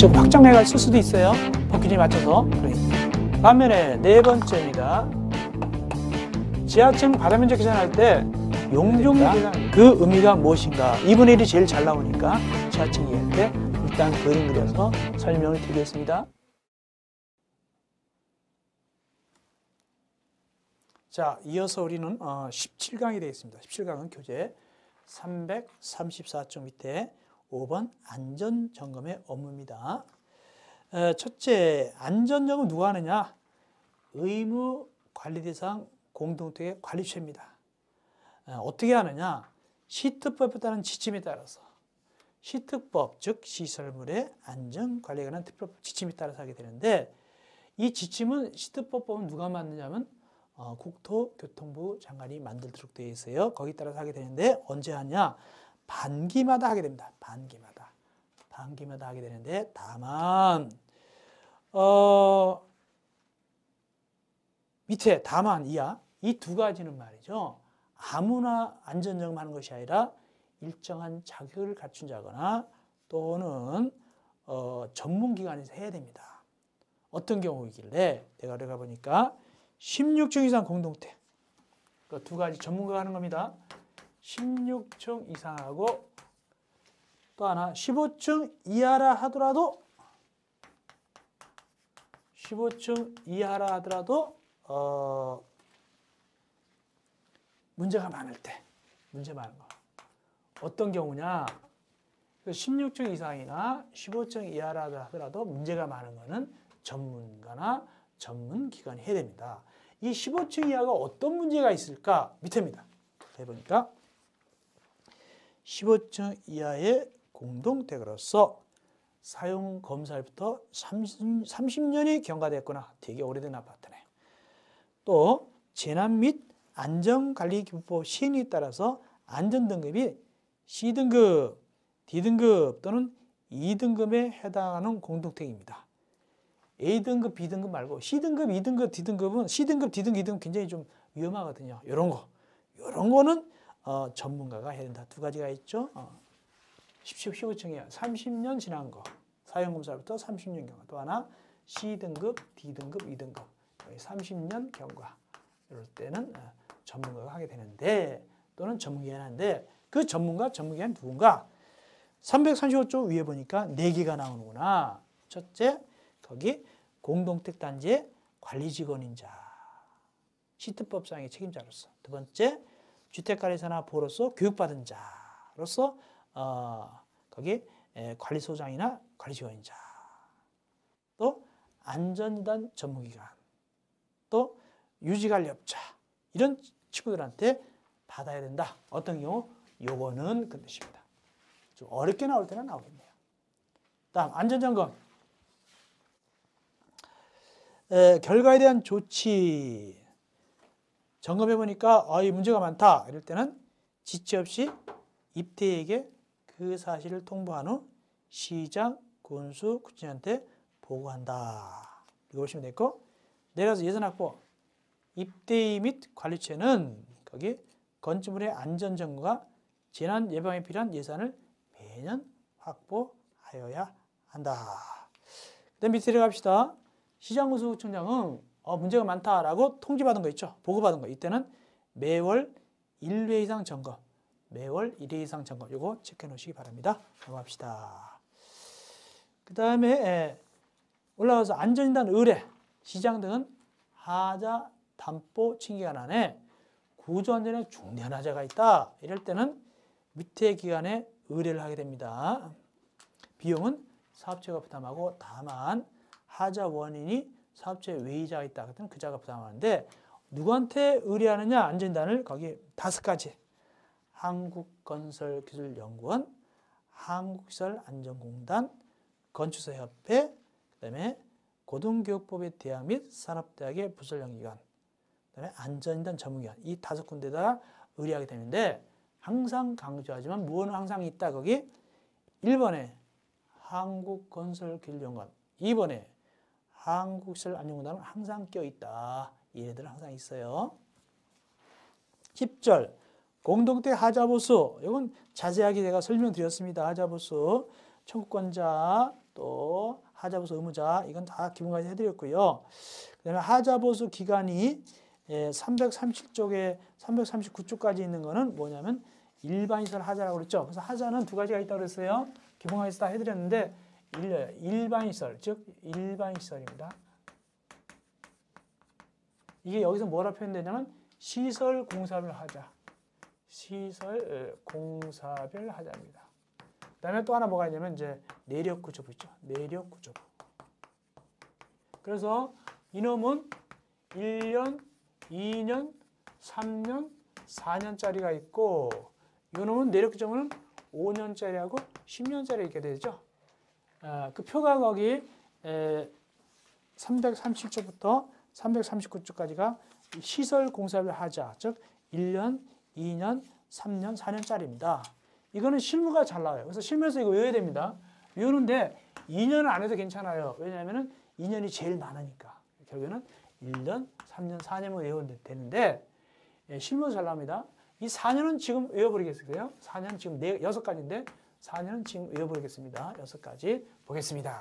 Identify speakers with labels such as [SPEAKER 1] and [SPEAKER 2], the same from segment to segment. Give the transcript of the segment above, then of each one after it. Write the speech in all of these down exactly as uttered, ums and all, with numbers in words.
[SPEAKER 1] 좀 확장해가 쓸 수도 있어요. 법규에 맞춰서. 반면에 네 번째입니다. 지하층 바다 면적 계산할 때 용적률 계산 그 의미가 무엇인가? 이분의 일이 제일 잘 나오니까 지하층 이해할 때 일단 그림 그려서 설명을 드리겠습니다. 자, 이어서 우리는 어, 십칠 강이 되겠습니다. 십칠 강은 교재 삼백삼십사 쪽 밑에 오 번 안전점검의 업무입니다. 에, 첫째, 안전점검 누가 하느냐? 의무관리대상 공동택의 관리처입니다. 에, 어떻게 하느냐? 시특법에 따른 지침에 따라서 시특법, 즉 시설물의 안전관리에 관한 특별법 지침에 따라서 하게 되는데 이 지침은 시특법 보면 누가 만드냐면 어, 국토교통부 장관이 만들도록 되어 있어요. 거기에 따라서 하게 되는데 언제 하냐? 반기마다 하게 됩니다. 반기마다. 반기마다 하게 되는데 다만 어, 밑에 다만 이하 이 두 가지는 말이죠. 아무나 안전점검하는 것이 아니라 일정한 자격을 갖춘 자거나 또는 어, 전문기관에서 해야 됩니다. 어떤 경우이길래 내가 내가 보니까 십육 층 이상 공동택 그 두 가지 전문가가 하는 겁니다. 십육 층 이상하고 또 하나 십오 층 이하라 하더라도 십오 층 이하라 하더라도 어, 문제가 많을 때 문제 많은 거 어떤 경우냐? 십육 층 이상이나 십오 층 이하라 하더라도 문제가 많은 거는 전문가나 전문기관이 해야 됩니다. 이 십오 층 이하가 어떤 문제가 있을까? 밑에입니다. 해보니까 십오 층 이하의 공동택으로서 사용 검사일부터 삼십 년이 경과됐거나 되게 오래된 아파트네. 또 재난 및 안전관리기본법 시행에 따라서 안전등급이 C등급, D등급 또는 이등급에 해당하는 공동택입니다. A등급, B등급 말고 C등급, 이등급, D등급은 C등급, D등급, 이등급 굉장히 좀 위험하거든요. 이런 거. 이런 거는 어, 전문가가 해야 된다. 두 가지가 있죠. 어. 십오 층이야. 삼십 년 지난 거. 사용검사부터 삼십 년 경과. 또 하나 C등급, D등급, 이등급. 삼십 년 경과. 이럴 때는 어, 전문가가 하게 되는데 또는 전문기관이 하는데 그 전문가, 전문기관은 누군가? 삼백삼십오 쪽 위에 보니까 네 개가 나오는구나. 첫째, 거기 공동택단지의 관리직원인 자. 시특법상의 책임자로서. 두 번째, 주택관리사나 보호로서 교육받은 자로서 어, 거기 에, 관리소장이나 관리직원인 자. 또 안전이단 전문기관. 또 유지관리업자. 이런 친구들한테 받아야 된다. 어떤 경우? 요거는 그 뜻입니다. 좀 어렵게 나올 때는 나오겠네요. 다음 안전점검. 에, 결과에 대한 조치. 점검해 보니까 아, 이 문제가 많다. 이럴 때는 지체 없이 입대에게 그 사실을 통보한 후 시장, 군수, 구청장한테 보고한다. 이거 보시면 되고 내려서 예산 확보. 입대 및 관리처는 거기 건축물의 안전점검과 재난 예방에 필요한 예산을 매년 확보하여야 한다. 그다음 밑에 내려갑시다. 시장, 군수, 구청장은 어, 문제가 많다라고 통지받은 거 있죠. 보고받은 거. 이때는 매월 일 회 이상 점검. 매월 일 회 이상 점검. 이거 체크해 놓으시기 바랍니다. 넘어갑시다. 그 다음에 올라가서 안전인단 의뢰. 시장 등은 하자 담보 칭기간 안에 구조안전에 중대한 하자가 있다. 이럴 때는 밑에 기관에 의뢰를 하게 됩니다. 비용은 사업체가 부담하고 다만 하자 원인이 사업체 외의자가 있다. 그러면 그 자가 부담하는데 누구한테 의뢰하느냐? 안전단을 거기 다섯 가지. 한국건설기술연구원, 한국시설안전공단, 건축사협회, 그다음에 고등교육법의 대학 및 산업대학의 부설연기관, 그다음에 안전인단 전문기관. 이 다섯 군데다 의뢰하게 되는데 항상 강조하지만 무엇은 항상 있다. 거기 일 번에 한국건설기술연구원, 이 번에 한국시설안전공단은 항상 껴있다. 얘네들은 항상 있어요. 십 절 공동택 하자보수. 이건 자세하게 제가 설명드렸습니다. 하자보수 청구권자, 또 하자보수 의무자 이건 다 기본까지 해드렸고요. 그다음에 하자보수 기간이 삼백삼십칠 쪽에 삼백삼십구 쪽까지 있는 거는 뭐냐면 일반시설 하자라고 그랬죠. 그래서 하자는 두 가지가 있다고 그랬어요. 기본까지 다 해드렸는데 일반시설, 즉 일반시설입니다. 이게 여기서 뭐라 표현되냐면 시설 공사별 하자. 시설 공사별 하자입니다. 그 다음에 또 하나 뭐가 있냐면 이제 내력구조부 있죠. 내력구조부. 그래서 이놈은 일 년, 이 년, 삼 년, 사 년짜리가 있고 이놈은 내력구조부는 오 년짜리하고 십 년짜리 이렇게 되죠. 아, 그 표가 거기 에, 삼백삼십칠 쪽부터 삼백삼십구 쪽까지가 시설 공사별 하자, 즉 일 년, 이 년, 삼 년, 사 년짜리입니다. 이거는 실무가 잘 나와요. 그래서 실무에서 이거 외워야 됩니다. 외우는데 이 년은 안 해도 괜찮아요. 왜냐하면 이 년이 제일 많으니까. 결국에는 일 년, 삼 년, 사 년만 외우면 되는데 예, 실무가 잘 나옵니다. 이 사 년은 지금 외워버리겠어요. 사 년 지금 네, 여섯 가지인데 사 년은 지금 외워버리겠습니다. 여섯 가지 보겠습니다.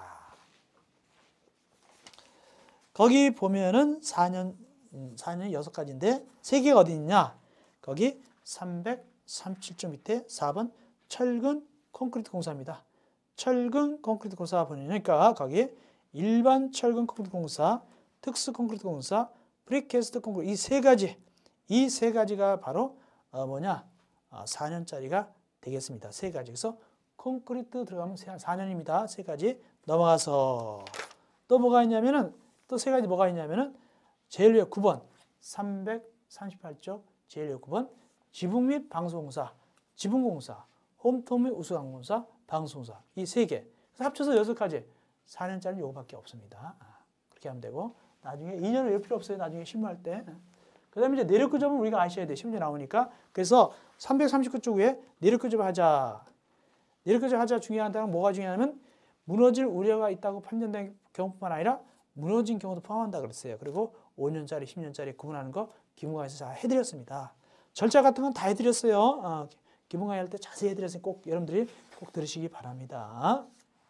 [SPEAKER 1] 거기 보면은 사 년, 사 년이 여섯 가지인데 세 개가 어디 있냐? 거기 삼백삼십칠 쪽 밑에 사 번 철근 콘크리트 공사입니다. 철근 콘크리트 공사 보니까 거기 일반 철근 콘크리트 공사, 특수 콘크리트 공사, 프리캐스트 콘크리트 이 세 가지, 이 세 가지가 바로 어 뭐냐? 어 사 년짜리가 되겠습니다. 세 가지. 그래서 콘크리트 들어가면 사 년입니다. 세 가지 넘어가서 또 뭐가 있냐면은 또 세 가지 뭐가 있냐면은 제일 위에 구 번 삼백삼십팔 쪽 제일 위에 구 번 지붕 및 방수공사, 지붕공사, 홈통 및 우수강공사, 방수공사 이 세 개. 그래서 합쳐서 여섯 가지. 사 년짜리는 요거밖에 없습니다. 그렇게 하면 되고 나중에 이 년을 외울 필요 없어요. 나중에 실무할 때. 그 다음에 이제 내력구조는 우리가 아셔야 돼. 실무에 나오니까. 그래서 삼백삼십구 쪽 위에 내력구조 하자. 내력구조 하자 중요하다는 뭐가 중요하냐면 무너질 우려가 있다고 판단된 경우뿐만 아니라 무너진 경우도 포함한다 그랬어요. 그리고 오 년짜리, 십 년짜리 구분하는 거 기본강의에서 잘 해드렸습니다. 절차 같은 건 다 해드렸어요. 어, 기본강의 할 때 자세히 해드렸으니 꼭 여러분들이 꼭 들으시기 바랍니다.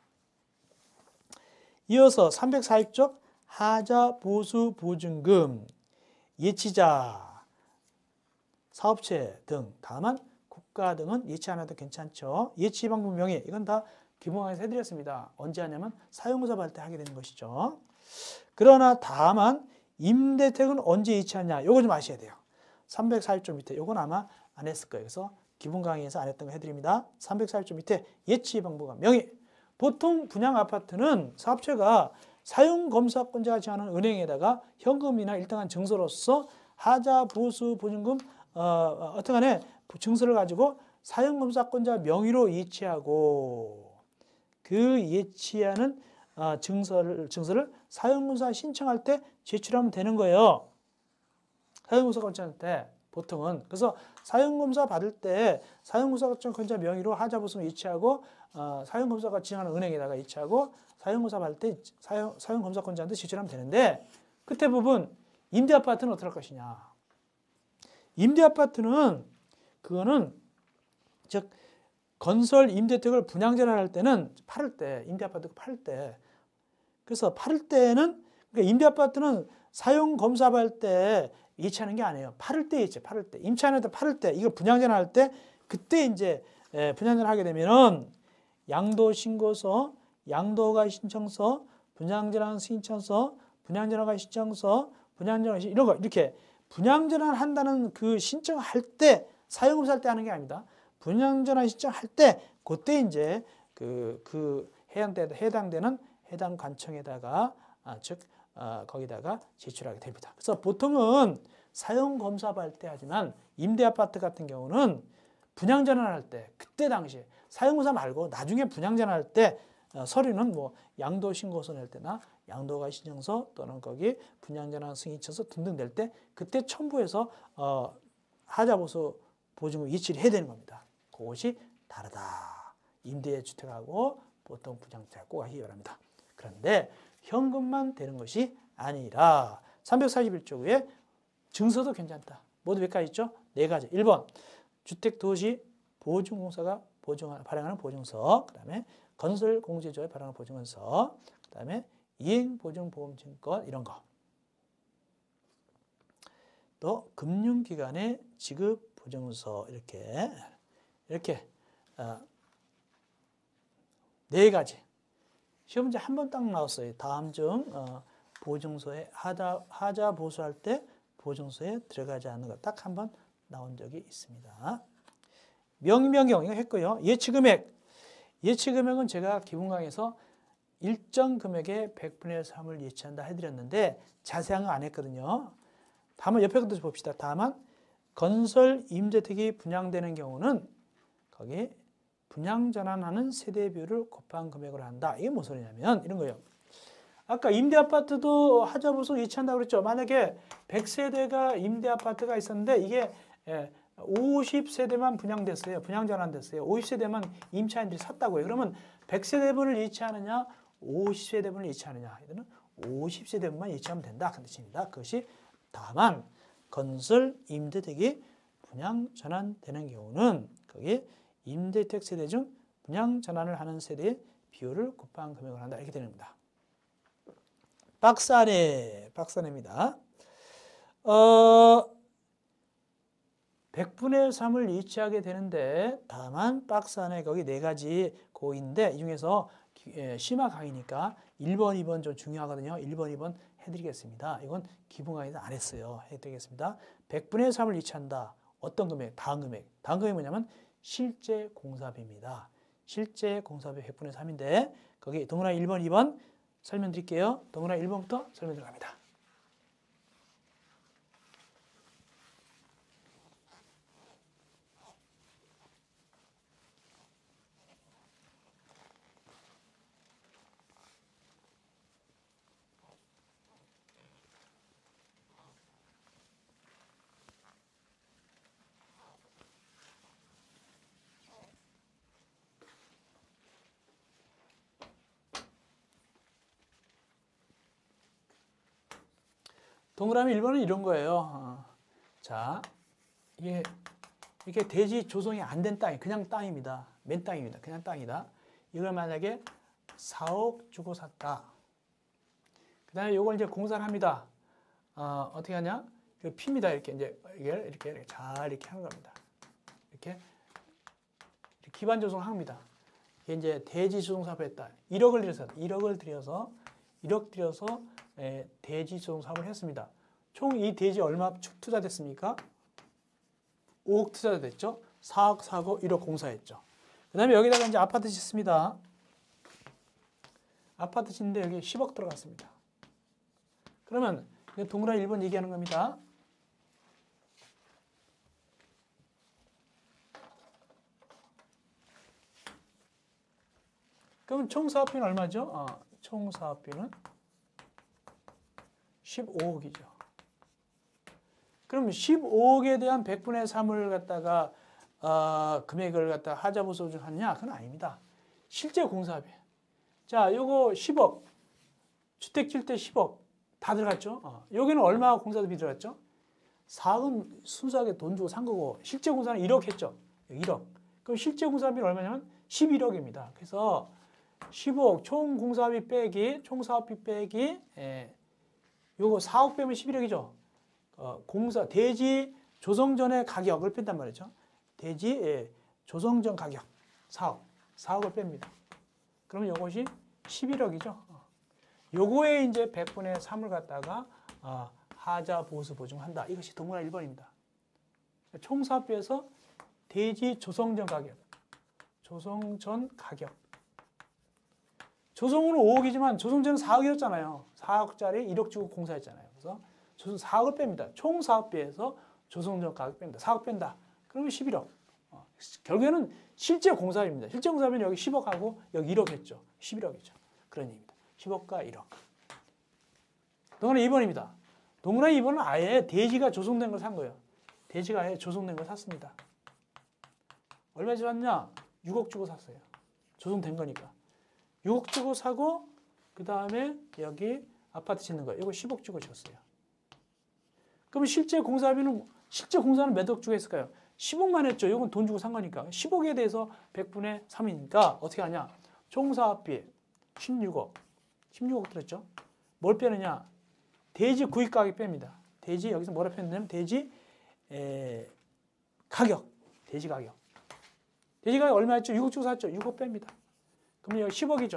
[SPEAKER 1] 이어서 삼백사십 쪽 하자 보수 보증금 예치자 사업체 등 다만 국가 등은 예치 안 해도 괜찮죠. 예치 방법 명의 이건 다 기본강의에서 해드렸습니다. 언제 하냐면 사용공사 받을 때 하게 되는 것이죠. 그러나 다만 임대택은 언제 예치하냐 이거 좀 아셔야 돼요. 삼백사십 쪽 밑에 이건 아마 안 했을 거예요. 그래서 기본 강의에서 안 했던 거 해드립니다. 삼백사십 쪽 밑에 예치 방법과 명의. 보통 분양 아파트는 사업체가 사용검사권자가 정하는 은행에다가 현금이나 일정한 증서로서 하자 보수 보증금 어, 어떻게 간에 증서를 가지고 사용검사권자 명의로 예치하고 그 예치하는 어, 증서를, 증서를 사용검사 신청할 때 제출하면 되는 거예요. 사용검사권자한테 보통은. 그래서 사용검사 받을 때 사용검사권자 명의로 하자보수를 예치하고 어, 사용검사가 지정하는 은행에다가 예치하고 사용검사 받을 때 사용, 사용검사권자한테 제출하면 되는데 끝에 부분 임대아파트는 어떻게 할 것이냐. 임대아파트는 그거는 즉 건설 임대택을 분양전환할 때는 팔을 때 임대아파트 팔 때 그래서 팔 때는 그러니까 임대아파트는 사용검사 받을 때 예치하는 게 아니에요. 팔을 때 예치, 팔을 때. 임차인할 때 팔을 때, 이거 분양전환할 때 그때 이제 분양전환 하게 되면은 양도신고서, 양도가 신청서, 분양전환 신청서, 분양전환가 신청서, 분양전환 이런 거 이렇게 분양전환 한다는 그 신청할 때 사용검사 할 때 하는 게 아닙니다. 분양전환 신청할 때 그때 이제 그, 그 해당되, 해당되는 해당 관청에다가 아, 즉 어, 거기다가 제출하게 됩니다. 그래서 보통은 사용검사 받을 때 하지만 임대아파트 같은 경우는 분양전환할 때 그때 당시에 사용검사 말고 나중에 분양전환할 때 어, 서류는 뭐 양도신고서 낼 때나 양도가 신청서 또는 거기 분양전환 승인처서 등등 낼 때 그때 첨부해서 어, 하자보수 보증금 예치를 해야 되는 겁니다. 그것이 다르다. 임대주택하고 보통 분양주택 꼭 하시기 바랍니다. 그런데 현금만 되는 것이 아니라 삼백사십일 쪽 위에 증서도 괜찮다. 모두 몇 가지 있죠? 네 가지. 일 번 주택도시 보증공사가 보증, 발행하는 보증서. 그 다음에 건설공제조에 발행한 보증원서, 그 다음에 이행보증보험증권 이런 거. 또 금융기관의 지급보증서 이렇게 이렇게 어, 네 가지. 시험 문제 한 번 딱 나왔어요. 다음 중 어, 보증서에 하자, 하자 보수할 때 보증서에 들어가지 않는 것 딱 한 번 나온 적이 있습니다. 명의변경 이거 했고요. 예치금액. 예치금액은 제가 기본 강의에서 일정 금액의 백분의 삼을 예치한다 해드렸는데 자세한 거 안 했거든요. 다만 옆에 것도 봅시다. 다만 건설 임대택이 분양되는 경우는 거기 분양 전환하는 세대비율을 곱한 금액으로 한다. 이게 무슨 소리냐면 이런 거예요. 아까 임대아파트도 하자보수 예치한다고 그랬죠. 만약에 백 세대가 임대아파트가 있었는데 이게 오십 세대만 분양됐어요. 분양 전환됐어요. 오십 세대만 임차인들이 샀다고요. 그러면 백 세대분을 예치하느냐, 오십 세대분을 예치하느냐. 이거는 오십 세대분만 예치하면 된다. 그 뜻입니다. 그것이 다만 건설 임대택이 분양 전환되는 경우는 거기 임대택 세대 중 분양 전환을 하는 세대의 비율을 곱한 금액을 한다. 이렇게 되는 겁니다. 박스 안에, 박스 안에입니다. 어, 백분의 삼을 예치하게 되는데 다만 박스 안에 거기 네 가지 고인데 이 중에서 심화 강의니까 일 번, 이 번 좀 중요하거든요. 일 번, 이 번 해드리겠습니다. 이건 기본 강의도 안 했어요. 해드리겠습니다. 백분의 삼을 예치한다. 어떤 금액? 다음 금액. 다음 금액이 뭐냐면 실제 공사비입니다. 실제 공사비 백분의 삼인데 거기 동그라미 일 번, 이 번 설명드릴게요. 동그라미 일 번부터 설명 들어갑니다. 동그라미 일 번은 이런 거예요. 어. 자, 이게, 이게 대지 조성이 안 된 땅이 그냥 땅입니다. 맨 땅입니다. 그냥 땅이다. 이걸 만약에 사억 주고 샀다. 그 다음에 이걸 이제 공사를 합니다. 어, 어떻게 하냐? 이거 핍니다. 이렇게 이제 이렇게, 이렇게, 이렇게 잘 이렇게 하는 겁니다. 이렇게, 이렇게 기반 조성을 합니다. 이게 이제 대지 조성 사업을 했다. 일억을 들여서, 일억을 들여서, 일억 들여서 예, 대지 조성 사업을 했습니다. 총 이 대지 얼마 투자됐습니까? 오억 투자됐죠. 사억 사고 일억 공사했죠. 그 다음에 여기다가 이제 아파트 짓습니다. 아파트 짓는데 여기 십억 들어갔습니다. 그러면 동그라미 일 번 얘기하는 겁니다. 그럼 총 사업비는 얼마죠? 어, 총 사업비는 십오억이죠. 그럼 십오억에 대한 백분의 삼을 갖다가 어, 금액을 갖다가 하자보수 하느냐? 그건 아닙니다. 실제 공사비. 자, 요거 십억. 주택 질 때 십억. 다 들어갔죠? 어. 여기는 얼마 공사비 들어갔죠? 사억은 순수하게 돈 주고 산 거고 실제 공사는 일억 했죠. 일억. 그럼 실제 공사비는 얼마냐면 십일억입니다. 그래서 십오억 총 공사비 빼기 총 사업비 빼기 예. 요거 사억 빼면 십일억이죠. 어, 공사 대지 조성 전의 가격을 뺀단 말이죠. 대지 예, 조성 전 가격 사억 사억을 뺍니다. 그러면 요것이 십일억이죠. 어. 요거에 이제 백분의 삼을 갖다가 어, 하자 보수 보증한다. 이것이 동그라미 일 번입니다. 총 사업비에서 대지 조성 전 가격 조성 전 가격 조성은 오억이지만 조성 전은 사억이었잖아요. 사억짜리 일억 주고 공사했잖아요. 그래서 조성 사억을 뺍니다. 총 사업비에서 조성 전 가격 뺀다. 사억 뺀다. 그러면 십일억. 어, 결국에는 실제 공사비입니다. 실제 공사비는 여기 십억하고 여기 일억 했죠. 십일억이죠. 그런 얘기입니다. 십억과 일억. 동그라미 이 번입니다. 동그라미 이 번은 아예 대지가 조성된 걸 산 거예요. 대지가 아예 조성된 걸 샀습니다. 얼마 주고 샀냐? 육억 주고 샀어요. 조성된 거니까. 육억 주고 사고 그 다음에 여기 아파트 짓는 거예요. 이거 십억 주고 줬어요. 그럼 실제 공사비는 실제 공사는 몇 억 주고 했을까요? 십억만 했죠. 이건 돈 주고 산 거니까. 십억에 대해서 백분의 삼이니까 어떻게 하냐? 총사업비 십육억. 십육억 들었죠? 뭘 빼느냐? 대지 구입 가격 뺍니다. 대지 여기서 뭐라 표현되냐면 대지 에, 가격. 대지 가격. 대지 가격 얼마였죠? 육억 주고 샀죠? 육억 뺍니다. 그럼 여기 십억이죠?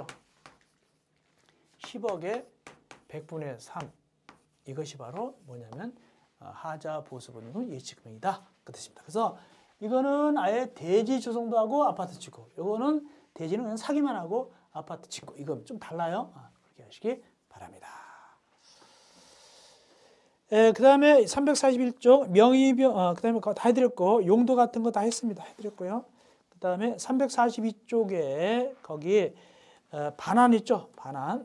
[SPEAKER 1] 십억에 백분의 삼. 이것이 바로 뭐냐면 하자 보수분은 예치금액이다. 그 뜻입니다. 그래서 이거는 아예 대지 조성도 하고 아파트 짓고, 이거는 대지는 그냥 사기만 하고 아파트 짓고, 이건 좀 달라요. 그렇게 하시기 바랍니다. 예, 그 다음에 삼백사십일 쪽 명의변, 어, 그 다음에 다 해드렸고, 용도 같은 거 다 했습니다. 해드렸고요. 그 다음에 삼백사십이 쪽에 거기 어, 반환 있죠? 반환.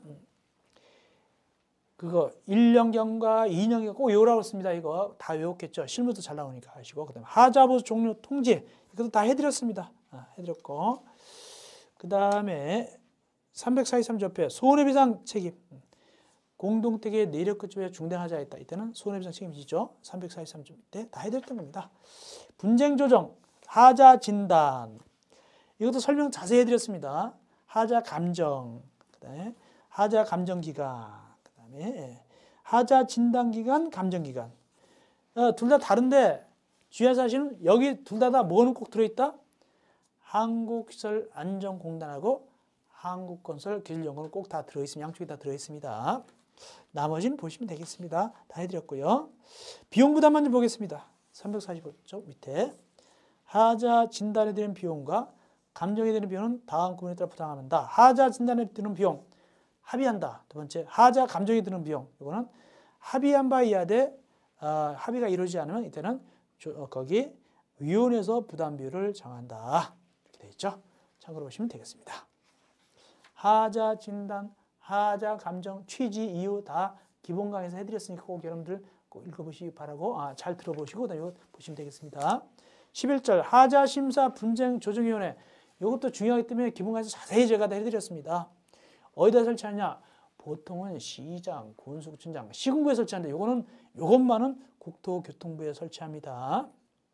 [SPEAKER 1] 그거 일 년경과 이 년경 꼭 외우라고 했습니다. 이거 다 외웠겠죠? 실무도 잘 나오니까 하시고, 그 다음에 하자보수 종료 통지, 이것도 다 해드렸습니다. 아, 해드렸고, 그 다음에 삼백사십삼 쪽에 손해배상 책임. 공동택의 내력급집에 중대하자가 있다. 이때는 손해배상 책임지죠. 삼백사십삼 쪽 때 다 해드렸던 겁니다. 분쟁 조정, 하자 진단. 이것도 설명 자세히 해드렸습니다. 하자 감정, 그다음에 하자 감정 기간, 그다음에 하자 진단 기간, 감정 기간. 어, 둘 다 다른데 주의할 사실은 여기 둘 다 다 뭐는 꼭 들어있다? 한국시설안전공단하고 한국건설기술연구원 꼭 다 들어있습니다. 양쪽이 다 들어있습니다. 나머지는 보시면 되겠습니다. 다 해드렸고요. 비용 부담만 좀 보겠습니다. 삼백사십오 쪽 밑에 하자 진단에 드는 비용과 감정에 드는 비용은 다음 구분에 따라 부담한다. 하자 진단에 드는 비용 합의한다. 두 번째, 하자 감정에 드는 비용. 이거는 합의한 바 이하되 어, 합의가 이루어지지 않으면 이때는 조, 어, 거기 위원회에서 부담 비율을 정한다. 이렇게 되어 있죠. 참고로 보시면 되겠습니다. 하자 진단, 하자 감정, 취지, 이유 다 기본 강의에서 해드렸으니까 꼭 여러분들 꼭 읽어보시기 바라고, 아, 잘 들어보시고 그다음에 보시면 되겠습니다. 십일 절 하자 심사 분쟁 조정위원회. 이것도 중요하기 때문에 기본 강의에서 자세히 제가 다 해드렸습니다. 어디다 설치하냐? 보통은 시장, 군수구청장, 시군구에 설치하는데 요거는 요것만은 국토교통부에 설치합니다.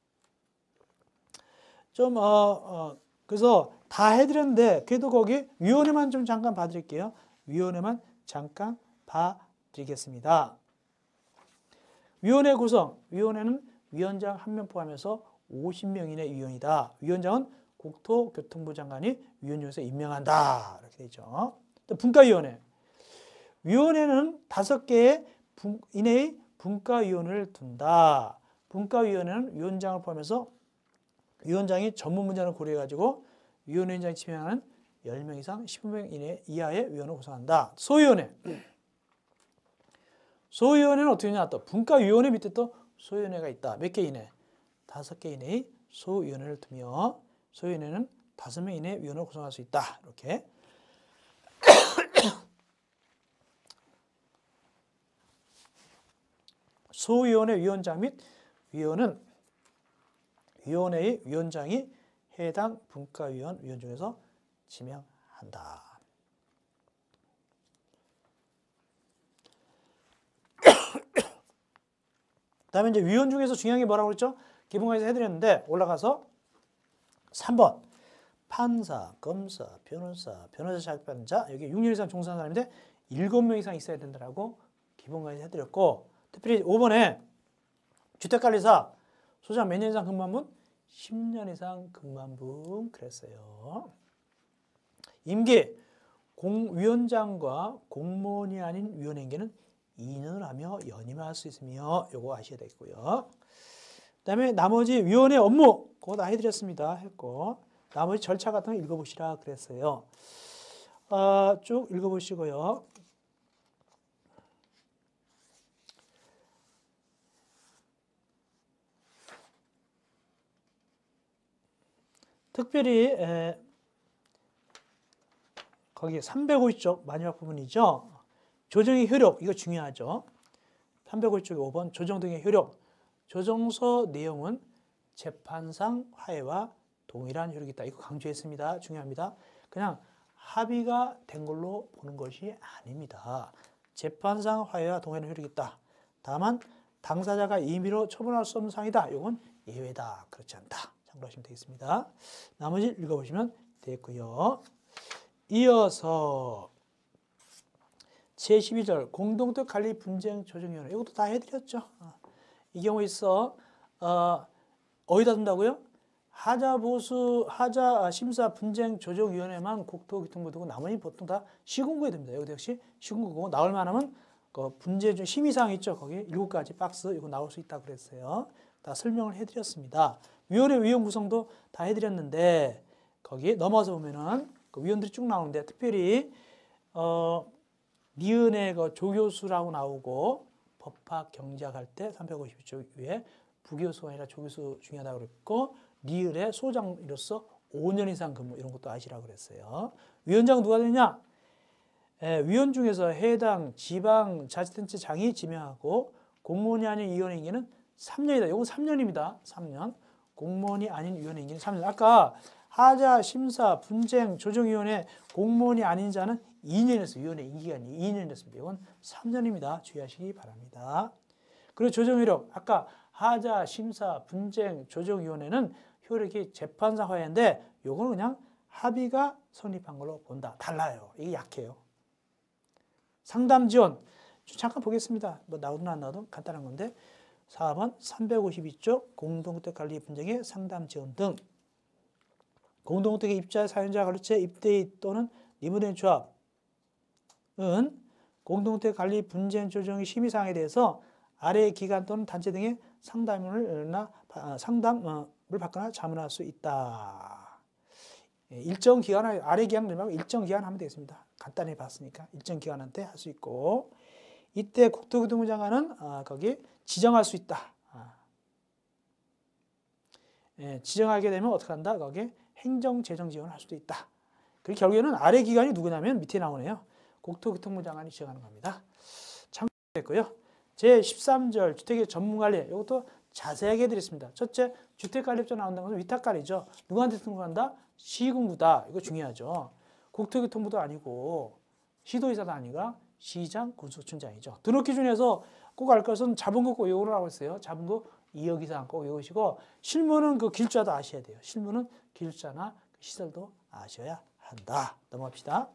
[SPEAKER 1] 좀 어, 어, 그래서 다 해드렸는데 그래도 거기 위원회만 좀 잠깐 봐드릴게요. 위원회만 잠깐 봐드리겠습니다. 위원회 구성. 위원회는 위원장 한 명 포함해서 오십 명 이내 위원이다. 위원장은 국토교통부 장관이 위원 중에서 임명한다. 이렇게 되죠. 또 분과위원회. 위원회는 다섯 개의 이내의 분과위원회를 둔다. 분과위원회는 위원장을 포함해서 위원장이 전문 분야를 고려해가지고 위원회장이 지명하는 열 명 이상 십오 명 이내 이하의 위원을 구성한다. 소위원회. 소위원회는 어떻게 되냐? 또 분과위원회 밑에 또 소위원회가 있다. 몇 개 이내? 다섯 개 이내의 소위원회를 두며 소위원회는 다섯 명 이내 위원을 구성할 수 있다. 이렇게. 소위원회 위원장 및 위원은 위원회의 위원장이 해당 분과위원 위원 중에서 지명한다. 그다음에 이제 위원 중에서 중요한 게 뭐라고 그랬죠? 기본강의에서 해드렸는데 올라가서 삼 번 판사, 검사, 변호사, 변호사 자격받은 자, 여기 육 년 이상 종사한 사람인데 일곱 명 이상 있어야 된다라고 기본강의에서 해드렸고, 특별히 오 번에 주택관리사 소장 몇 년 이상 근무한 분? 십 년 이상 근무한 분 그랬어요. 임기, 공위원장과 공무원이 아닌 위원행기는 이 년을 하며 연임할 수 있으며 요거 아셔야 되겠고요. 그 다음에 나머지 위원회 업무 그거 다 해드렸습니다. 했고 나머지 절차 같은 거 읽어보시라 그랬어요. 어, 쭉 읽어보시고요. 특별히 에, 거기 삼백오십 쪽 마지막 부분이죠. 조정의 효력, 이거 중요하죠. 삼백오십 쪽에 오 번 조정 등의 효력. 조정서 내용은 재판상 화해와 동일한 효력이 있다. 이거 강조했습니다. 중요합니다. 그냥 합의가 된 걸로 보는 것이 아닙니다. 재판상 화해와 동일한 효력이 있다. 다만 당사자가 임의로 처분할 수 없는 사항이다. 이건 예외다. 그렇지 않다. 참고하시면 되겠습니다. 나머지 읽어보시면 되겠고요. 이어서 제십이 절 공동택 관리 분쟁 조정위원회 이것도 다 해드렸죠. 이 경우에 있어 어, 어디다 둔다고요? 하자 보수 하자 심사 분쟁 조정위원회만 국토교통부 두고 나머지 보통 다 시군구에 됩니다. 여기도 역시 시군구고 나올 만하면 그 분쟁 중 심의사항 있죠. 거기 일곱 가지 박스 이거 나올 수 있다고 그랬어요. 다 설명을 해드렸습니다. 위원회 위원 구성도 다 해드렸는데 거기 넘어서 보면은 그 위원들이 쭉 나오는데 특별히 어, 니은의 그 조교수라고 나오고 법학 경제학 할 때 삼백오십이 쪽 위에 부교수가 아니라 조교수 중요하다고 그랬고 니을의 소장으로서 오 년 이상 근무 이런 것도 아시라고 그랬어요. 위원장 누가 되냐? 예, 위원 중에서 해당 지방 자치단체장이 지명하고 공무원이 아닌 위원의 임기는 삼 년이다. 이건 삼 년입니다. 삼 년. 공무원이 아닌 위원의 임기는 삼 년. 아까 하자 심사 분쟁 조정위원회 공무원이 아닌 자는 이 년이었어요. 위원회 임기가 이 년이었습니다. 이건 삼 년입니다. 주의하시기 바랍니다. 그리고 조정효력 아까 하자 심사 분쟁 조정위원회는 효력이 재판사 화해인데 요거는 그냥 합의가 성립한 걸로 본다. 달라요. 이게 약해요. 상담 지원 잠깐 보겠습니다. 뭐 나오든 안 나오든 간단한 건데 사 번 삼백오십이 쪽 공동택 관리 분쟁의 상담 지원 등 공동택의 입자 사연자 관리체 입대인 또는 리무된 조합은 공동택 관리 분쟁 조정의 심의사항에 대해서 아래 기관 또는 단체 등의 상담을 상담을 받거나 자문할 수 있다. 일정 기간 아래 기간 말고 일정 기간 하면 되겠습니다. 간단히 봤으니까 일정 기간한테 할 수 있고 이때 국토교통부 장관은 아, 거기 지정할 수 있다. 아. 예, 지정하게 되면 어떻게 한다? 거기 행정재정 지원을 할 수도 있다. 그 결국에는 아래 기관이 누구냐면 밑에 나오네요. 국토교통부 장관이 지정하는 겁니다. 참고했고요. 제십삼 절 주택의 전문관리 이것도 자세하게 해드렸습니다. 첫째, 주택관리업자 나온다는 것은 위탁관리죠. 누구한테 등록한다? 시군구다. 이거 중요하죠. 국토교통부도 아니고 시도의사도 아니가 시장 군수청장이죠. 등록 기준에서 꼭 알 것은 자본금 꼭 외우라고 했어요. 자본금 이 억 이상 꼭 외우시고 실무는 그 길자도 아셔야 돼요. 실무는 길자나 시설도 아셔야 한다. 넘어갑시다.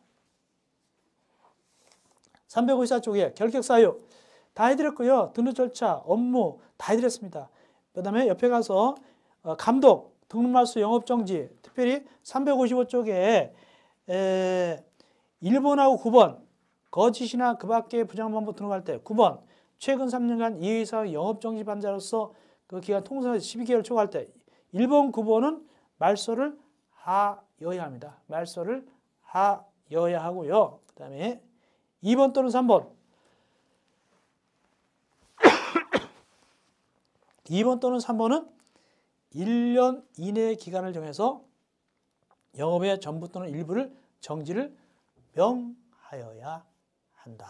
[SPEAKER 1] 삼백오십사 쪽에 결격사유 다 해드렸고요. 등록 절차, 업무 다 해드렸습니다. 그 다음에 옆에 가서 감독, 등록말소 영업정지 특별히 삼백오십오 쪽에 에, 일 번하고 구 번 거짓이나 그 밖의 부정방법 등록할 때 구 번 최근 삼 년간 이 이상 영업정지 반자로서 그 기간 통상 십이 개월 초과할 때 일 번, 구 번은 말소를 하여야 합니다. 말소를 하여야 하고요. 그 다음에 이 번 또는 삼 번 이 번 또는 삼 번은 일 년 이내의 기간을 정해서 영업의 전부 또는 일부를 정지를 명하여야 한다.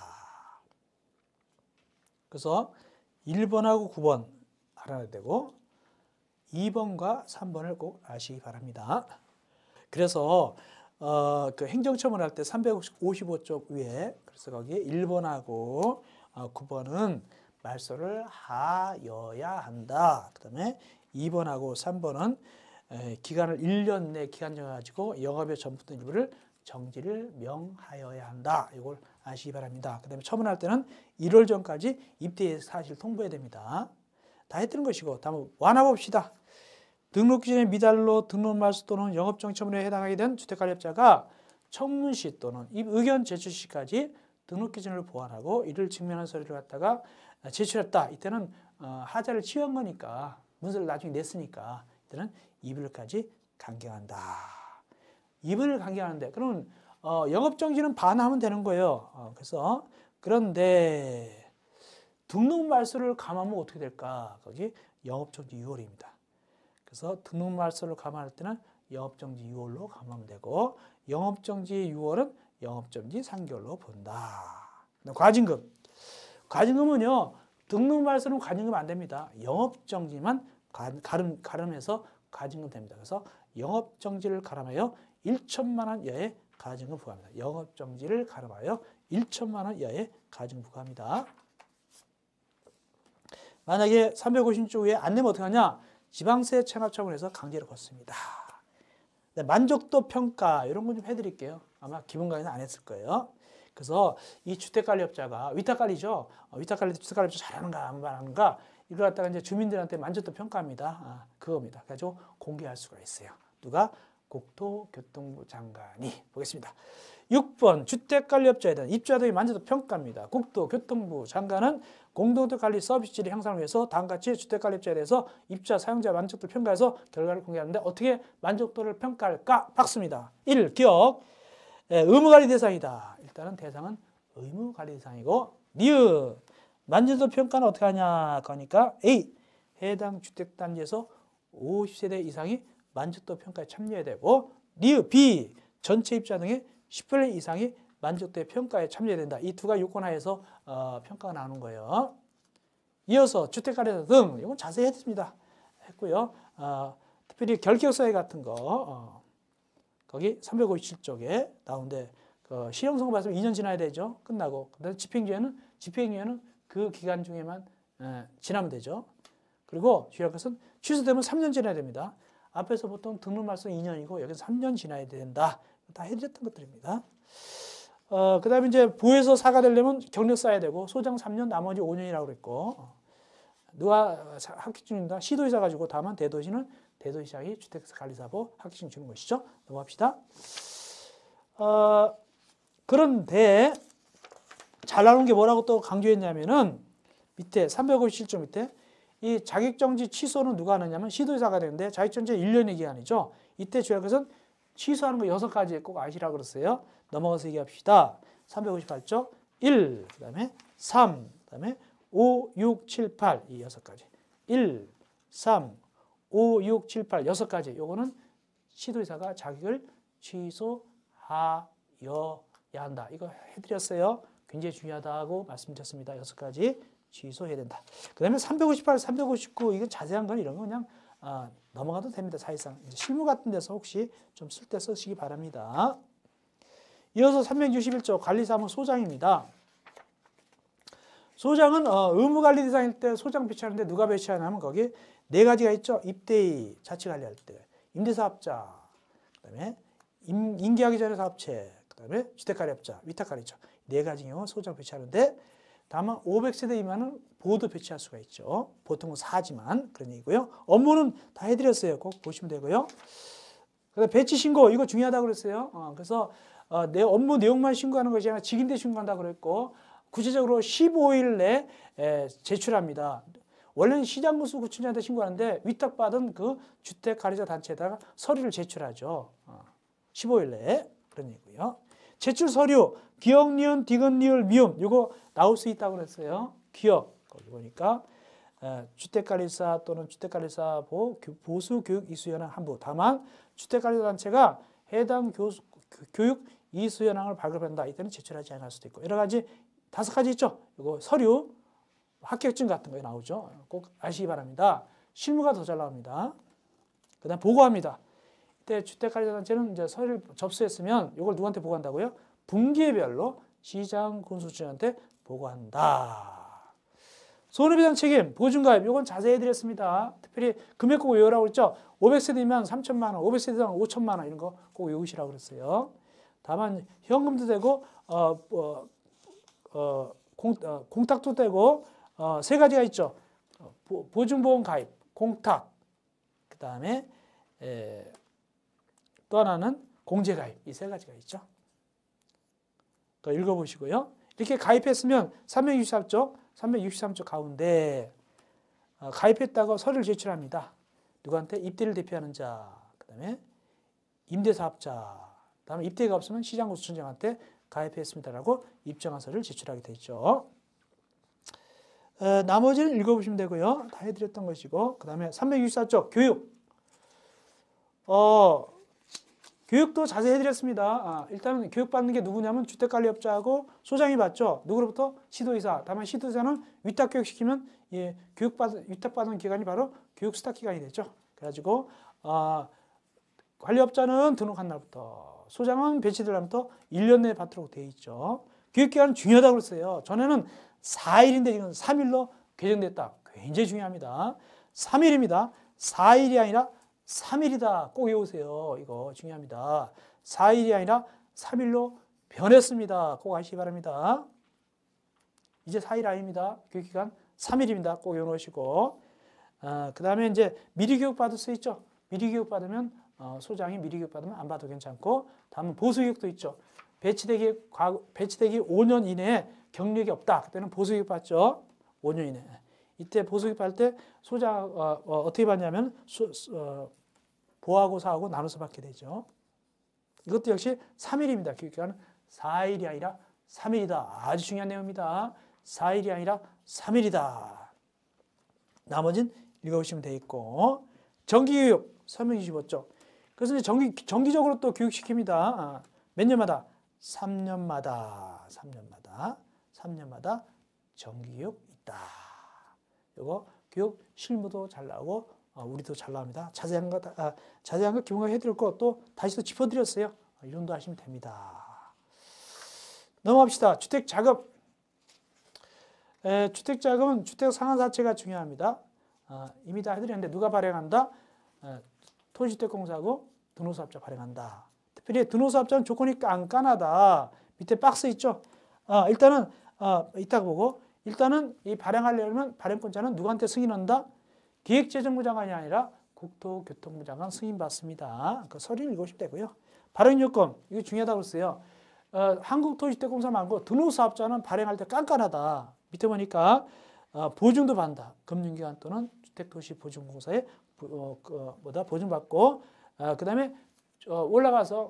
[SPEAKER 1] 그래서 일 번하고 구 번 알아야 되고 이 번과 삼 번을 꼭 아시기 바랍니다. 그래서 어, 그 행정처분 할 때 삼백오십오 쪽 위에 그래서 거기에 일 번하고 어, 구 번은 말소를 하여야 한다. 그 다음에 이 번하고 삼 번은 에, 기간을 일 년 내 기간 정해가지고 영업의 전부터 일부를 정지를 명하여야 한다. 이걸 아시기 바랍니다. 그 다음에 처분할 때는 일월 전까지 입대 사실 통보해야 됩니다. 다 했던 것이고 다음 완화봅시다. 등록 기준의 미달로 등록 말소 또는 영업정지 처분에 해당하게 된 주택관리업자가 청문시 또는 의견 제출 시까지 등록 기준을 보완하고 이를 증명하는 서류를 갖다가 제출했다. 이때는 하자를 취한 거니까 문서를 나중에 냈으니까 이때는 이 일까지 강경한다. 이 일을 강경하는데 그러면 어, 영업정지는 반하면 되는 거예요. 어, 그래서 그런데 등록 말소를 감하면 어떻게 될까? 거기 영업정지 유 월입니다. 그래서 등록 말소를 감할 때는 영업정지 유 월로 감하면 되고 영업정지 유 월은 영업정지 삼 개월로 본다. 과징금. 과징금은요. 등록 말소는 과징금 안 됩니다. 영업정지만 가름, 가름해서 과징금 됩니다. 그래서 영업정지를 가름하여 천만 원 이하의 과징금 부과합니다. 영업정지를 가름하여 천만 원 이하의 과징금 부과합니다. 만약에 삼백오십 조 위에 안 내면 어떻게 하냐? 지방세 체납처분해서 강제로 걷습니다. 네, 만족도 평가 이런 거 좀 해드릴게요. 아마 기본 강의는 안 했을 거예요. 그래서 이 주택관리업자가 위탁관리죠. 어, 위탁관리 주택관리업자 잘하는가 안 잘하는가 이걸 갖다가 이제 주민들한테 만족도 평가합니다. 아, 그겁니다. 그래가지고 공개할 수가 있어요. 누가? 국토교통부 장관이. 보겠습니다. 육 번 주택관리업자에 대한 입주자 등의 만족도 평가입니다. 국토교통부 장관은 공동주택관리 서비스 질의 향상을 위해서 다음과 같이 주택관리업자에 대해서 입주자 사용자 만족도를 평가해서 결과를 공개하는데 어떻게 만족도를 평가할까? 박수입니다. 일. 기억. 예, 의무관리 대상이다. 일단은 대상은 의무관리 대상이고 니은 만족도 평가는 어떻게 하냐 그러니까 A. 해당 주택단지에서 오십 세대 이상이 만족도 평가에 참여해야 되고 니은 B. 전체 입주자 등의 십 분의 일 이상이 만족도의 평가에 참여해야 된다. 이 두 가지 요건 하에서 어, 평가가 나오는 거예요. 이어서 주택관리사 등 이건 자세히 했습니다. 했고요. 어, 특별히 결격사유 같은 거 어, 거기 삼백오십칠 쪽에 나오는데 그 실형선고 받으면 이 년 지나야 되죠. 끝나고. 그다음에 집행유예는 집행유예는 그 기간 중에만 에, 지나면 되죠. 그리고 중요한 것은 취소되면 삼 년 지나야 됩니다. 앞에서 보통 등록 말소 이 년이고 여기는 삼 년 지나야 된다. 다 해드렸던 것들입니다. 어, 그 다음에 이제 부에서 사가 되려면 경력 쌓아야 되고 소장 삼 년 나머지 오 년이라고 그랬고 누가 합격증입니다. 시도지사 가지고 다만 대도시는 대도시장이 주택관리사보 합격증 주는 것이죠. 넘어갑시다. 어, 그런데 잘 나오는 게 뭐라고 또 강조했냐면은 밑에 삼백오십칠 쪽 밑에 이 자격정지 취소는 누가 하느냐면 시도지사가 되는데 자격정지 일 년의 기간이죠. 이때 중요한 것은 취소하는 거 여섯 가지 꼭 아시라고 그랬어요. 넘어가서 얘기합시다. 삼백오십팔 쪽 일, 그 다음에 삼, 그 다음에 오, 육, 칠, 팔 이 여섯 가지. 일, 삼, 오, 육, 칠, 팔 여섯 가지. 요거는 시도지사가 자격을 취소하여야 한다. 이거 해드렸어요. 굉장히 중요하다고 말씀드렸습니다. 여섯 가지 취소해야 된다. 그 다음에 삼백오십팔, 삼백오십구 이건 자세한 건 이런 거 그냥 아, 넘어가도 됩니다. 사실상 이제 실무 같은 데서 혹시 좀 쓸 때 쓰시기 바랍니다. 이어서 삼백육십일 쪽 관리사무 소장입니다. 소장은 어, 의무관리 대상일 때 소장 배치하는데 누가 배치하냐면 거기 네 가지가 있죠. 입대의 자치관리할 때, 임대사업자, 그다음에 임, 임기하기 전에 사업체, 그다음에 주택관리업자, 위탁관리죠. 네 가지 경우 소장 배치하는데 다만 오백 세대 미만은 보도 배치할 수가 있죠. 보통은 사지만 그런 얘기고요. 업무는 다 해드렸어요. 꼭 보시면 되고요. 그다음 배치 신고 이거 중요하다고 그랬어요. 어, 그래서 어, 내 업무 내용만 신고하는 것이 아니라 직인대 신고한다고 그랬고 구체적으로 십오 일 내에 에, 제출합니다. 원래는 시장군수 구청장한테 신고하는데 위탁받은 그 주택관리자 단체에다가 서류를 제출하죠. 어, 십오 일 내에 그런 얘기고요. 제출 서류 기억, 니은, 디귿, 리을, 미음 이거 나올 수 있다고 그랬어요. 기억 거기 보니까 에, 주택관리사 또는 주택관리사 보, 보수 교육 이수연항 한부 다만 주택관리사 단체가 해당 교수, 교육 이수연항을 발급한다. 이때는 제출하지 않을 수도 있고 여러 가지 다섯 가지 있죠. 이거 서류 합격증 같은 거 나오죠. 꼭 아시기 바랍니다. 실무가 더 잘 나옵니다. 그 다음 보고합니다. 이때 주택관리사 단체는 이제 서류를 접수했으면 이걸 누구한테 보고한다고요? 분기별로 시장 군수청한테 보고한다. 손해배상 책임, 보증가입 이건 자세히 해드렸습니다. 특별히 금액 꼭 외우라고 했죠. 오백 세대면 삼천만 원, 오백 세대면 오천만 원 이런 거 꼭 외우시라고 그랬어요. 다만 현금도 되고 어, 어, 어, 공, 어, 공탁도 되고 어, 세 가지가 있죠. 보, 보증보험 가입, 공탁, 그 다음에 또 하나는 공제가입 이 세 가지가 있죠. 읽어보시고요. 이렇게 가입했으면 삼백육십삼 쪽, 삼백육십삼 쪽 가운데 어, 가입했다고 서류를 제출합니다. 누구한테? 입대를 대표하는 자, 그 다음에 임대사업자, 그 다음에 입대가 없으면 시장군수청장한테 가입했습니다라고 입증한 서류를 제출하게 되죠. 어, 나머지는 읽어보시면 되고요. 다 해드렸던 것이고 그 다음에 삼백육십사 쪽 교육. 어, 교육도 자세히 해드렸습니다. 아, 일단은 교육받는 게 누구냐면 주택관리업자하고 소장이 받죠. 누구로부터? 시도지사. 다만 시도지사는 위탁교육시키면 예, 교육받은, 위탁받은 기관이 바로 교육스탁기관이 되죠. 그래가지고 어, 관리업자는 등록한 날부터 소장은 배치될 날부터 일 년 내에 받도록 되어 있죠. 교육기간은 중요하다고 그랬어요. 전에는 사 일인데 지금 삼 일로 개정됐다. 굉장히 중요합니다. 삼 일입니다. 사 일이 아니라 삼 일이다. 꼭 외우세요. 이거 중요합니다. 사 일이 아니라 삼 일로 변했습니다. 꼭 아시기 바랍니다. 이제 사 일 아닙니다. 교육기간 삼 일입니다. 꼭 외워놓으시고. 어, 그 다음에 이제 미리 교육 받을 수 있죠. 미리 교육 받으면, 어, 소장이 미리 교육 받으면 안 봐도 괜찮고, 다음은 보수 교육도 있죠. 배치되기, 과거, 배치되기 오 년 이내에 경력이 없다. 그때는 보수 교육 받죠. 오 년 이내. 이때 보수 교육 받을 때 소장, 어, 어, 어떻게 받냐면, 수, 어, 보하고 사하고 나눠서 받게 되죠. 이것도 역시 삼 일입니다. 교육기간은 사 일이 아니라 삼 일이다. 아주 중요한 내용입니다. 사 일이 아니라 삼 일이다. 나머지는 읽어보시면 되겠고, 정기교육 설명 이십오 쪽. 그래서 이제 정기, 정기적으로 또 교육시킵니다. 아, 몇 년마다? 삼 년마다, 삼 년마다, 삼 년마다 정기교육 있다. 이거 교육 실무도 잘 나오고, 어, 우리도 잘 나옵니다. 자세한 거, 아, 자세한 거 기본적으로 해드렸고, 또 다시 또 짚어드렸어요. 이 정도 하시면 됩니다. 넘어갑시다. 주택자금. 에, 주택자금은 주택상환사채가 중요합니다. 어, 이미 다 해드렸는데 누가 발행한다? 에, 토지주택공사하고 등록사업자 발행한다. 특별히 등록사업자는 조건이 깐깐하다. 밑에 박스 있죠? 어, 일단은 어, 이따 보고 일단은 이 발행하려면 발행권자는 누구한테 승인한다? 기획재정부 장관이 아니라 국토교통부 장관 승인받습니다. 그 서류 읽으시면 되고요. 발행요건, 이거 중요하다고 했어요. 어, 한국토지주택공사 말고 등록사업자는 발행할 때 깐깐하다. 밑에 보니까 어, 보증도 받는다. 금융기관 또는 주택도시보증공사에 어, 그, 뭐다 보증받고 어, 그 다음에 어, 올라가서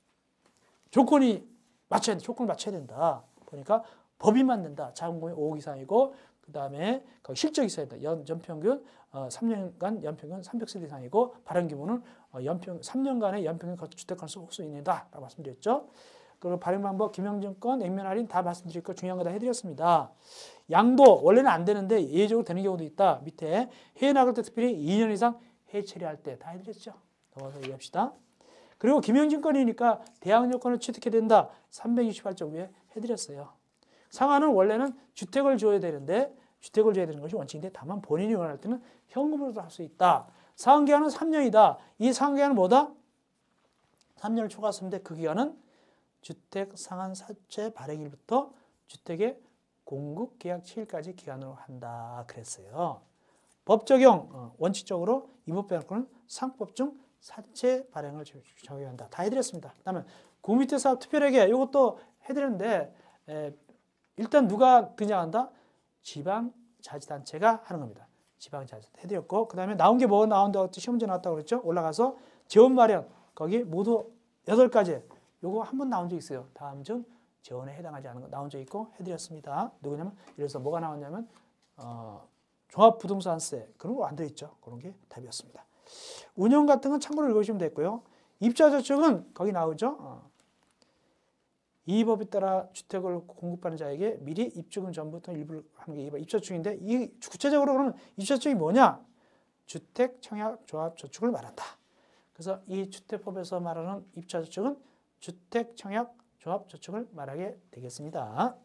[SPEAKER 1] 조건이 맞춰야 돼. 조건을 맞춰야 된다. 보니까 법인만 낸다. 자본금이 오억 이상이고 그 다음에 실적이 있어야 된다. 연, 연평균 어, 삼 년간 연평균 삼백 세대 이상이고 발행 규모는 어, 연평 삼 년간의 연평균 주택가수 홀수 있다. 라고 말씀드렸죠. 그리고 발행 방법, 김영증권, 액면 할인 다 말씀드릴 거 중요한 거 다 해드렸습니다. 양도 원래는 안 되는데 예외적으로 되는 경우도 있다. 밑에 해외 나갈 때 특별히 이 년 이상 해외 처리할 때 다 해드렸죠. 넘어가서 얘기합시다. 그리고 김영증권이니까 대항 요건을 취득해야 된다. 삼백육십팔 쪽 위에 해드렸어요. 상한은 원래는 주택을 줘야 되는데 주택을 줘야 되는 것이 원칙인데 다만 본인이 원할 때는 현금으로도 할 수 있다. 상한기간은 삼 년이다. 이 상한기간은 뭐다? 삼 년을 초과했는데 그 기간은 주택 상한 사채 발행일부터 주택의 공급 계약 칠 일까지 기간으로 한다 그랬어요. 법 적용 어, 원칙적으로 임업배당권은 상법중 사채 발행을 적용한다. 다 해드렸습니다. 그다음에 공유주택 사업 특별하게 이것도 해드렸는데 에, 일단 누가 등장한다? 지방자치단체가 하는 겁니다. 지방자치단체 해드렸고 그 다음에 나온 게 뭐 나온다고 시험 문제 나왔다고 그랬죠? 올라가서 재원 마련 거기 모두 여덟 가지 요거 한 번 나온 적 있어요. 다음 중 재원에 해당하지 않은 거 나온 적 있고 해드렸습니다. 누구냐면 이래서 뭐가 나왔냐면 어, 종합부동산세 그런 거 안 들어있죠. 그런 게 답이었습니다. 운영 같은 건 참고로 읽으시면 됐고요. 입주자저축은 거기 나오죠. 어. 이 법에 따라 주택을 공급하는 자에게 미리 입주금 전부터 일부를 하는 게 입주자저축인데 이 구체적으로 그러면 입주자저축이 뭐냐? 주택청약조합저축을 말한다. 그래서 이 주택법에서 말하는 입주자저축은 주택청약조합저축을 말하게 되겠습니다.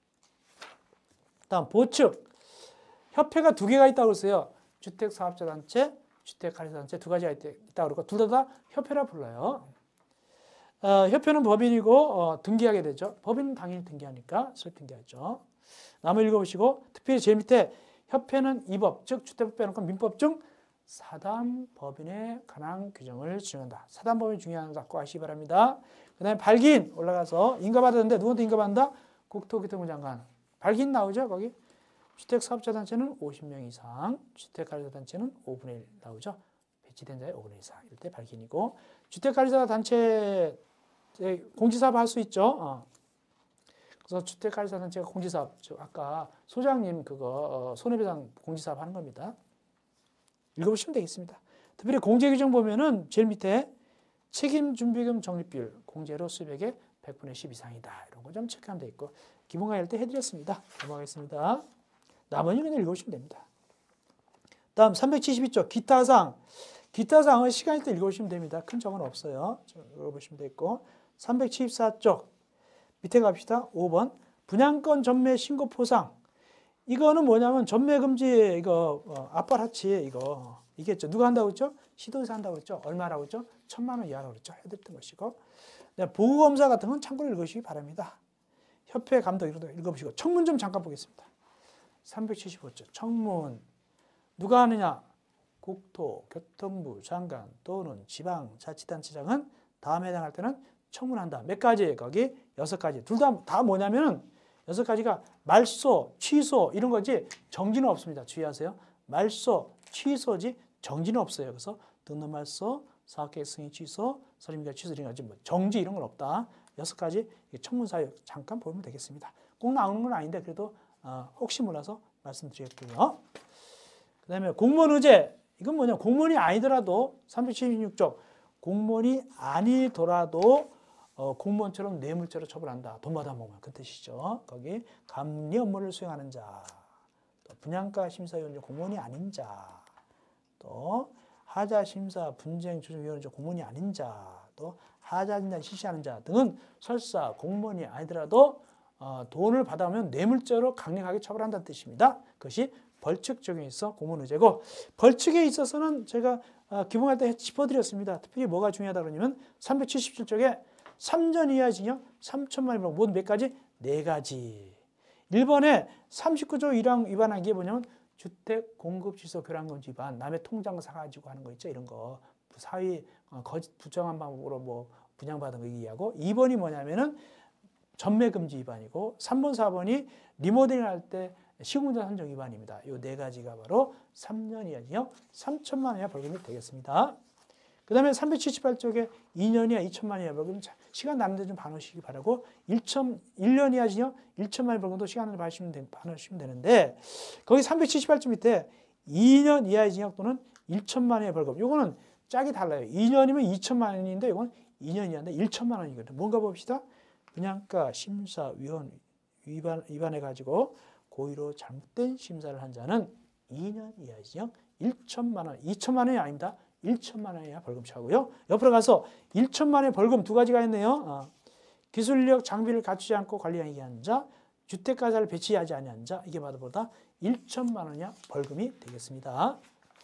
[SPEAKER 1] 다음 보축. 협회가 두 개가 있다고 했어요. 주택사업자단체, 주택관리사단체 두 가지가 있다고 그러고 둘 다 협회라 불러요. 어, 협회는 법인이고 어, 등기하게 되죠. 법인은 당연히 등기하니까 설등기하죠. 남을 읽어보시고 특별히 제일 밑에 협회는 이법, 즉 주택법 빼놓고 민법 중 사단법인에 관한 규정을 준용한다. 사단법인이 중요한 거 갖고 아시기 바랍니다. 그 다음에 발기인 올라가서 인가받았는데 누구한테 인가받는다? 국토교통부 장관. 발기인 나오죠 거기? 주택사업자단체는 오십 명 이상, 주택관리사단체는 오분의 일 나오죠. 배치된 자의 오분의 일 이상. 이럴 때 발기인이고 주택관리사단체 공지사업 할 수 있죠. 어. 그래서 주택관리사단체가 공지사업, 저 아까 소장님 그거 어, 손해배상 공지사업 하는 겁니다. 읽어보시면 되겠습니다. 특별히 공제규정 보면은 제일 밑에 책임준비금 적립비율 공제로 수입액의 백분의 십 이상이다. 이런 거 좀 체크하면 돼 있고 기본 강의 할 때 해드렸습니다. 넘어가겠습니다. 나머지 그냥 읽어보시면 됩니다. 다음 삼백칠십이 쪽 기타사항. 기타사항은 시간일 때 읽어보시면 됩니다. 큰 점은 없어요. 읽어보시면 되겠고 삼백칠십사 쪽 밑에 갑시다. 오 번 분양권 전매 신고 포상. 이거는 뭐냐면 전매 금지 이거 어, 아파트치 이거 이겠죠. 누가 한다고 했죠? 시도에서 한다고 했죠. 얼마라고 했죠? 천만 원 이하라고 했죠. 해드렸던 것이고. 보고검사 같은 건 참고로 읽으시기 바랍니다. 협회 감독 읽어보시고. 청문 좀 잠깐 보겠습니다. 삼백칠십오 조 청문 누가 하느냐? 국토교통부 장관 또는 지방자치단체장은 다음에 해당할 때는 청문한다. 몇 가지? 거기 여섯 가지. 둘 다 다 뭐냐면은 여섯 가지가 말소, 취소 이런 거지 정지는 없습니다. 주의하세요. 말소, 취소지 정지는 없어요. 그래서 등록 말소, 사업계획 승인 취소, 선임계획 취소 이런 거지 뭐 정지 이런 건 없다. 여섯 가지 청문 사유 잠깐 보면 되겠습니다. 꼭 나오는 건 아닌데 그래도 어, 혹시 몰라서 말씀드리겠고요. 그 다음에 공무원 의제. 이건 뭐냐? 공무원이 아니더라도 삼백칠십육 조 공무원이 아니더라도 어, 공무원처럼 뇌물죄로 처벌한다. 돈 받아먹으면 그 뜻이죠. 거기 감리 업무를 수행하는 자, 또 분양가 심사위원 중 공무원이 아닌 자, 또 하자 심사 분쟁 조정위원 중 공무원이 아닌 자, 또 하자 진단 실시하는 자 등은 설사 공무원이 아니더라도 어, 돈을 받아오면 뇌물죄로 강력하게 처벌한다는 뜻입니다. 그것이 벌칙 적용에 있어 공무원 의제고, 벌칙에 있어서는 제가 어, 기본할 때 짚어드렸습니다. 특별히 뭐가 중요하다 그러냐면 삼백칠십칠 쪽에 삼 년 이하 징역 삼천만 원 모두 몇 가지? 네 가지. 일 번에 삼십구 조 일 항 위반한 게 뭐냐면 주택 공급 취소 교란 금지 위반, 남의 통장 사가지고 하는 거 있죠. 이런 거 사위 어, 거짓 부정한 방법으로 뭐 분양받은 거 얘기하고, 이 번이 뭐냐면은 전매 금지 위반이고, 삼 번, 사 번이 리모델링 할 때 시공자 선정 위반입니다. 이 네 가지가 바로 삼 년 이하 징역 삼천만 원 이하 벌금이 되겠습니다. 그 다음에 삼백칠십팔 쪽에 이 년 이하 이천만 원 이하 벌금, 시간 남는데 좀 반하시기 바라고, 일 년 이하 징역 천만 원 벌금도 시간을 반하시면 되는데, 거기 삼백칠십팔 조 밑에 이 년 이하의 징역 또는 천만 원의 벌금, 요거는 짝이 달라요. 이 년이면 이천만 원인데 이건 이 년 이하인데 천만 원이거든요. 뭔가 봅시다. 분양가 심사위원 위반, 위반해가지고 고의로 잘못된 심사를 한 자는 이 년 이하의 징역 천만 원, 이천만 원이 아닙니다. 천만 원 이하 벌금 처하고요. 옆으로 가서 천만 원의 벌금 두 가지가 있네요. 어. 기술력 장비를 갖추지 않고 관리하기 한 자, 주택가사를 배치하지 아니한 자, 이게 바로 보다 천만 원 이하 벌금이 되겠습니다.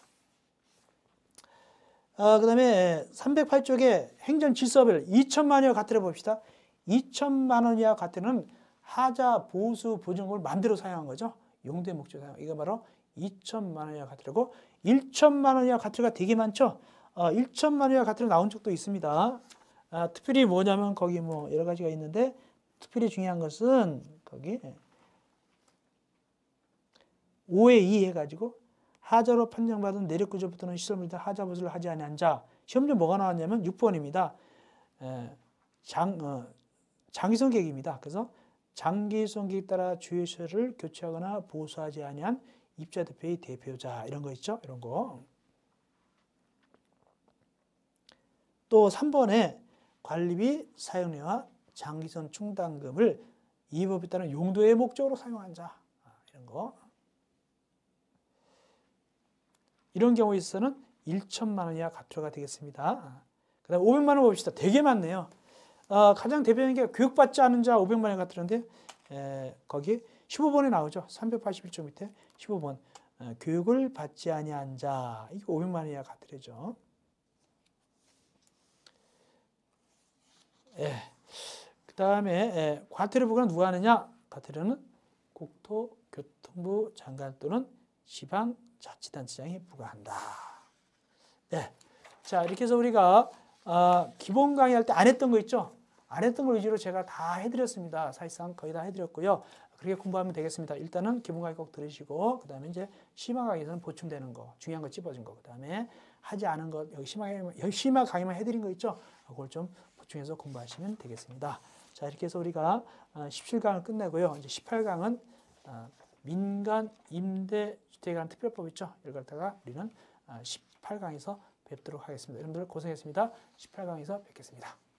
[SPEAKER 1] 어, 그 다음에 삼백팔 쪽에 행정질서별 이천만 원 이하 과태료 봅시다. 이천만 원 이하 과태료는 하자, 보수, 보증금을 마음대로 사용한 거죠. 용도의 목적 사용. 이거 바로 이천만 원 이하 과태료고, 천만 원 이하 과태료가 되게 많죠. 어, 천만 원 이하 과태료 나온 적도 있습니다. 아, 특별히 뭐냐면 거기 뭐 여러 가지가 있는데, 특별히 중요한 것은 거기 오에 이 해가지고 하자로 판정받은 내력구조부터는 시설물들 하자 보수를 하지 아니한 자. 시험점 뭐가 나왔냐면 육 번입니다. 에, 장, 어, 장기성 계획입니다. 그래서 장기성 계획에 따라 주요시설을 교체하거나 보수하지 아니한 입자 대표의 대표자, 이런 거 있죠. 이런 거. 또 삼 번에 관리비 사용료와 장기선 충당금을 이 법에 따른 용도의 목적으로 사용한 자, 이런 거. 이런 경우에 있어서는 천만 원 이하 과태료가 되겠습니다. 그 다음에 오백만 원 봅시다. 되게 많네요. 어, 가장 대표적인 게 교육받지 않은 자 오백만 원 과태료인데, 에, 거기 십오 번에 나오죠. 삼백팔십일 조 밑에 십오 번. 에, 교육을 받지 아니한 자, 이거 오백만 원 이하 과태료죠. 예. 그 다음에 과태료 부과는 누가 하느냐? 과태료는 국토교통부 장관 또는 지방자치단체장이 부과한다. 예. 자, 이렇게 해서 우리가 어, 기본 강의할 때 안 했던 거 있죠? 안 했던 거 위주로 제가 다 해드렸습니다. 사실상 거의 다 해드렸고요. 그렇게 공부하면 되겠습니다. 일단은 기본 강의 꼭 들으시고, 그 다음에 이제 심화 강의에서는 보충되는 거, 중요한 거 찝어준 거, 그 다음에 하지 않은 것, 여기 심화, 여기 심화 강의만 해드린 거 있죠? 그걸 좀 보충해서 공부하시면 되겠습니다. 자, 이렇게 해서 우리가 십칠 강을 끝내고요. 이제 십팔 강은 민간 임대주택에 관한 특별법 있죠? 이걸 갖다가 우리는 십팔 강에서 뵙도록 하겠습니다. 여러분들 고생했습니다. 십팔 강에서 뵙겠습니다.